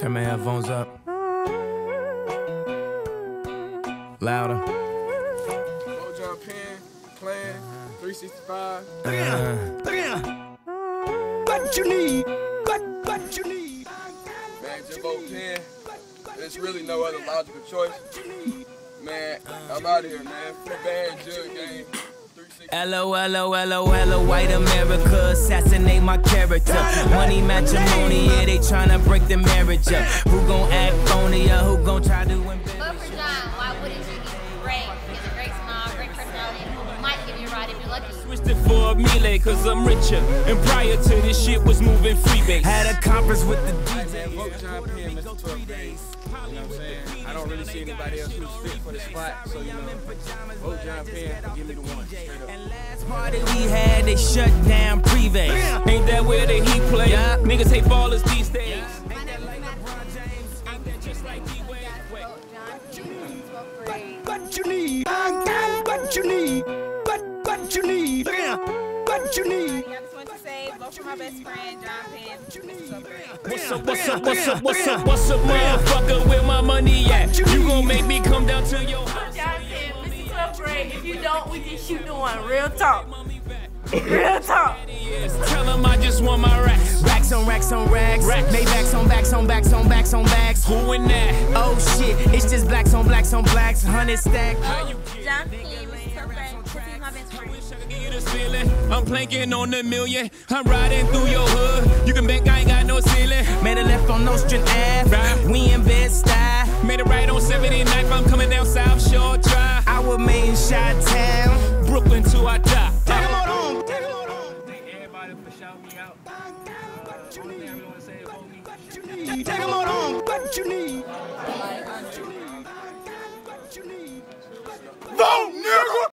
Turn my headphones up. Louder. John Penn, Clan, 365. What you need? What you need? Man, just vote Penn. There's really no other logical choice. Man, I'm out of here, man. Free band, jug game. LOLOLOLO, white America, assassinate my character. Money matrimony, yeah, they tryna break the marriage up. Who gon' act phony or who gon' try to embarrass? Vote for John. Why wouldn't you? He's great. He has a great smile, great personality, and might give you a ride if you're lucky. Switched it for a melee, cause I'm richer. And prior to this shit was moving freebase. Had a conference with the DJ. Vote John Penn Mr. 12 days. You know what I'm saying? I don't really see anybody else who's fit for the spot, so you know, vote John Penn, give me the one, straight up. And last party we had, they shut down Privé. Ain't that where the heat play? Yeah. Niggas hate ballers these days. My name is Matt. Ain't that just like D-Wade? Vote John Penn. Vote for What you need? What you need? What you need? What you need? I just want to say, vote for my best friend, John Penn. What's up, motherfucker, where my money at? You gon' make me come down to your house. John Penn, Mr. 12th grade. If you don't, we can shoot the one. Real talk. Real talk. Tell them I just want my racks. Racks on racks on racks. Maybachs on backs on backs on backs on backs. Who in that? Oh shit, it's just blacks on blacks on blacks. 100 stack. John Penn, Mr. 12th grade. He's my best friend. I'm planking on the million. I'm riding through your hood. You can bet I ain't got no ceiling. Made a left on Nostrand Ave. We in Bed-Stuy. Made it right on 79th. I'm coming down South Shore Drive. I was made in Chi-Town. Brooklyn till I die. Take 'em on home. Thank everybody for shouting me out. Only thing I really want to say is vote me. Take 'em on home. What you need? Vote, nigga!